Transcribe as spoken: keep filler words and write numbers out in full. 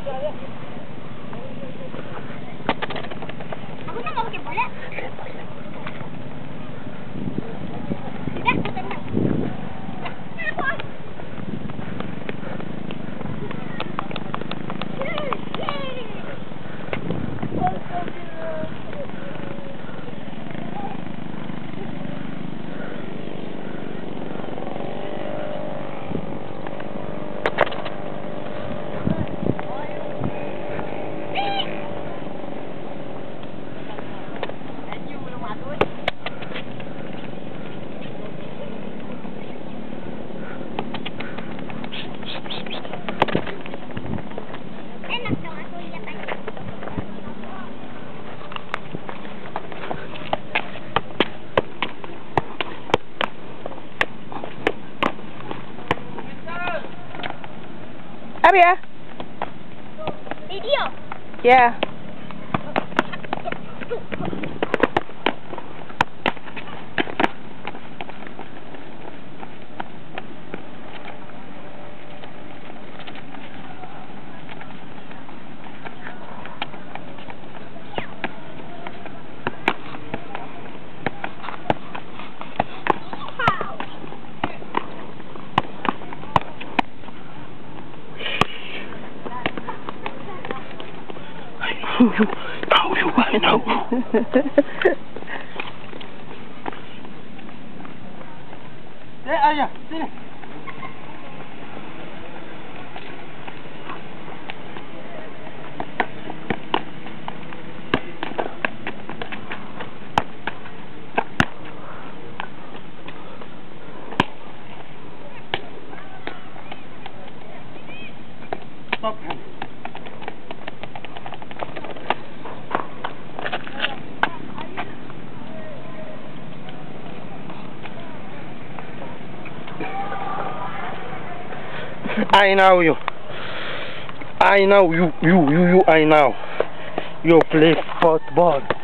Aku mah nggak pakai bola. Tidak, tenang. Apa ya? Video. Ya. Tahu juga, tahu. Eh, ayah, sini. Stop. I know you. I know you. You. You. You. I know. You play football.